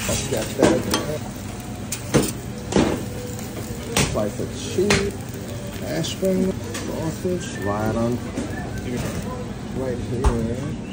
Got that again. Slice of cheese, aspirin, sausage, right here.